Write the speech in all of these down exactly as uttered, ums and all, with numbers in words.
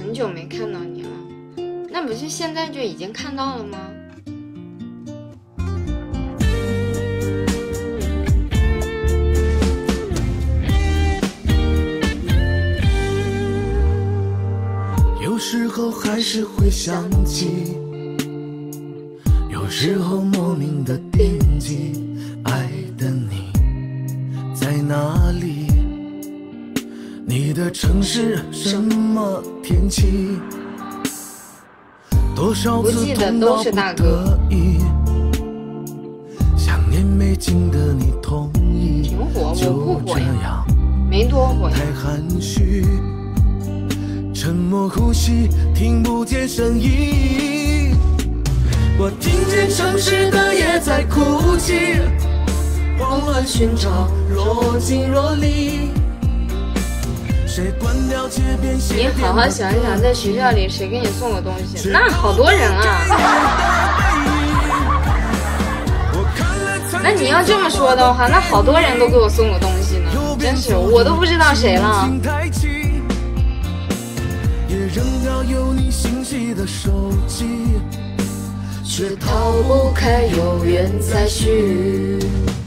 很久没看到你了，那不是现在就已经看到了吗？ 有时候还是会想起，有时候莫名的惦记，爱的你在哪里？你的城市什么天气？多少次痛到不得已，想念没尽的你同意， 挺火， 就我不火这呀， 样没多火呀。 太含蓄，沉默呼吸，听不见声音。我听见城市的夜在哭泣，慌乱寻找，若即若离。谁关掉街边鞋你好好想一想，在学校里谁给你送过东西？那好多人啊。那你要这么说的话，那好多人都给我送过东西呢，真是我都不知道谁了。 也扔掉有你信息的手机， 却逃不开有缘再续。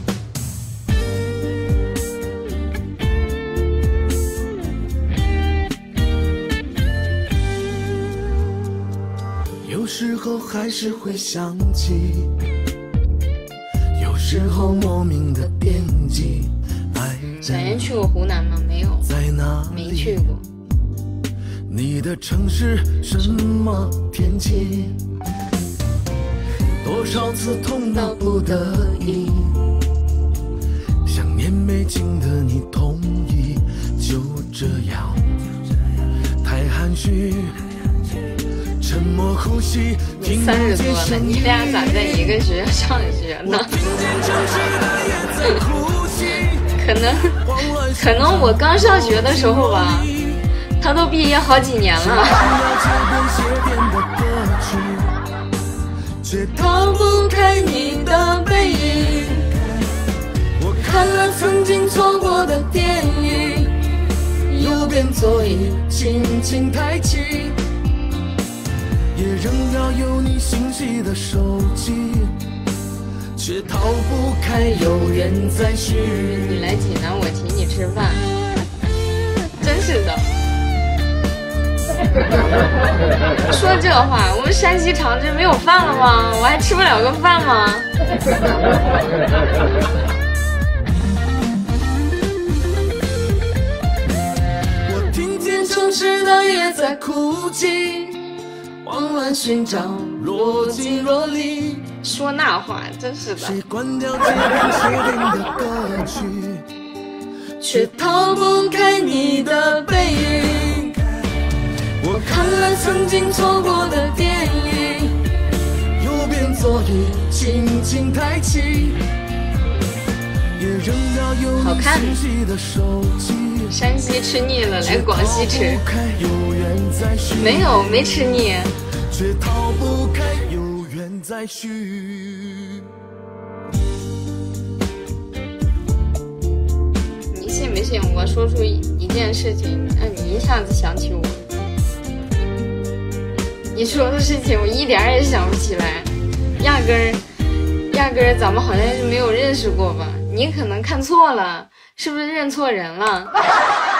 有时候还是会想起，有时候莫名的惦记。爱小妍去过湖南吗？没有， 在哪里？ 没去过。 你的城市什么天气？多少次痛到不得已，想念没尽的你同意，就这样太含蓄。沉默呼吸， 你三十多了，你俩咋在一个学校上学呢？可能，可能我刚上学的时候吧，他都毕业好几年了。 却逃不开你的背影，我看了曾经错过的电影，右边座椅轻轻抬起。也扔掉有你信息的手机，却逃不开有缘再续。 你来济南，我请你吃饭，真是的。说这话，我们山西长治没有饭了吗？我还吃不了个饭吗？ 我听见城市的夜在哭泣，慌乱寻找，若即若离。 说那话真是的。 谁关掉这边写定的歌曲，却逃不开你的背影。我看了曾经错过的电影，右边座椅轻轻抬起，也扔掉有你信息的手机。 山西吃腻了，来广西吃。没有，没吃腻。 却逃不开有缘再续。 你信不信我说出一件事情，让你一下子想起我？你说的事情我一点也想不起来，压根儿，压根儿咱们好像是没有认识过吧？你可能看错了，是不是认错人了？